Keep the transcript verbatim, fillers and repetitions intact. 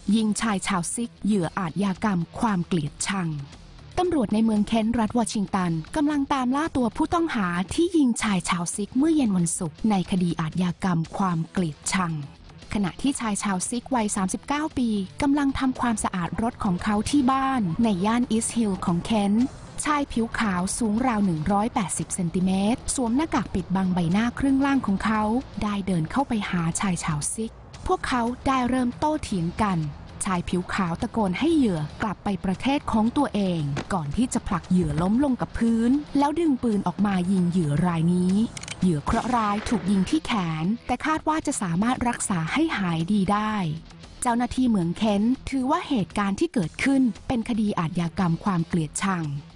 ยิงชายชาวซิกเหยื่ออาชญากรรมความเกลียดชังตำรวจในเมืองเคนต์รัฐวอชิงตันกำลังตามล่าตัวผู้ต้องหาที่ยิงชายชาวซิกเมื่อเย็นวันศุกร์ในคดีอาชญากรรมความเกลียดชังขณะที่ชายชาวซิกวัยสามสิบเก้าปีกำลังทำความสะอาดรถของเขาที่บ้านในย่านอีสต์ฮิลล์ของเคนต์ชายผิวขาวสูงราวหนึ่งร้อยแปดสิบเซนติเมตรสวมหน้ากากปิดบังใบหน้าครึ่งล่างของเขาได้เดินเข้าไปหาชายชาวซิกพวกเขาได้เริ่มโต้เถียงกันชายผิวขาวตะโกนให้เหยื่อกลับไปประเทศของตัวเองก่อนที่จะผลักเหยื่อล้มลงกับพื้นแล้วดึงปืนออกมายิงเหยื่อรายนี้เหยื่อเคราะห์ร้ายถูกยิงที่แขนแต่คาดว่าจะสามารถรักษาให้หายดีได้เจ้าหน้าที่เมืองเคนต์ถือว่าเหตุการณ์ที่เกิดขึ้นเป็นคดีอาชญากรรมความเกลียดชัง